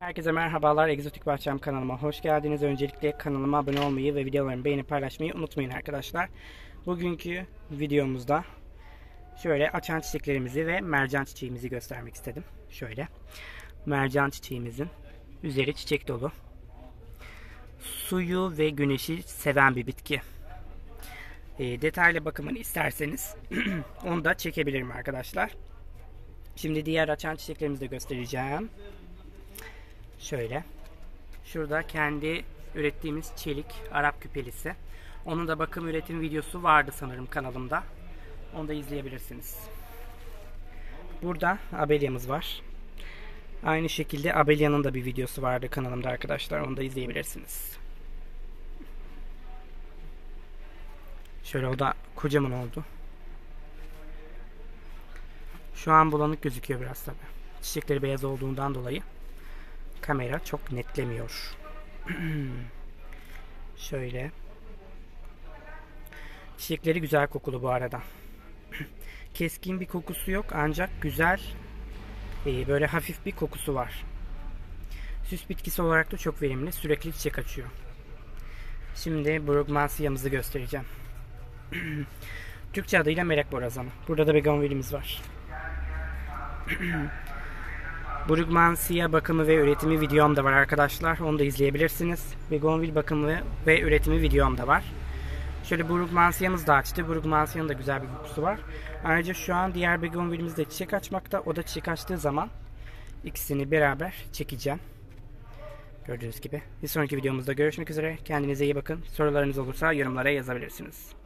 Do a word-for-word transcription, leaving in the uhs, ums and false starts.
Herkese merhabalar, Egzotik Bahçem kanalıma hoş geldiniz. Öncelikle kanalıma abone olmayı ve videolarımı beğenip paylaşmayı unutmayın arkadaşlar. Bugünkü videomuzda şöyle açan çiçeklerimizi ve mercan çiçeğimizi göstermek istedim. Şöyle mercan çiçeğimizin üzeri çiçek dolu. Suyu ve güneşi seven bir bitki. E, detaylı bakımını isterseniz onu da çekebilirim arkadaşlar. Şimdi diğer açan çiçeklerimizi de göstereceğim. Şöyle. Şurada kendi ürettiğimiz çelik Arap küpelisi. Onun da bakım üretim videosu vardı sanırım kanalımda. Onu da izleyebilirsiniz. Burada abelyamız var. Aynı şekilde abelyanın da bir videosu vardı kanalımda arkadaşlar. Onu da izleyebilirsiniz. Şöyle o da kocaman oldu. Şu an bulanık gözüküyor biraz tabi. Çiçekleri beyaz olduğundan dolayı kamera çok netlemiyor. Şöyle. Çiçekleri güzel kokulu bu arada. Keskin bir kokusu yok ancak güzel, e, böyle hafif bir kokusu var. Süs bitkisi olarak da çok verimli. Sürekli çiçek açıyor. Şimdi Brugmansiya'mızı göstereceğim. Türkçe adıyla melek borazanı. Burada da begonvilimiz var. Brugmansia bakımı ve üretimi videom da var arkadaşlar. Onu da izleyebilirsiniz. Begonvil bakımı ve üretimi videom da var. Şöyle Brugmansia'mız da açtı. Brugmansia'nın da güzel bir kokusu var. Ayrıca şu an diğer begonvilimiz de çiçek açmakta. O da çiçek açtığı zaman ikisini beraber çekeceğim. Gördüğünüz gibi. Bir sonraki videomuzda görüşmek üzere. Kendinize iyi bakın. Sorularınız olursa yorumlara yazabilirsiniz.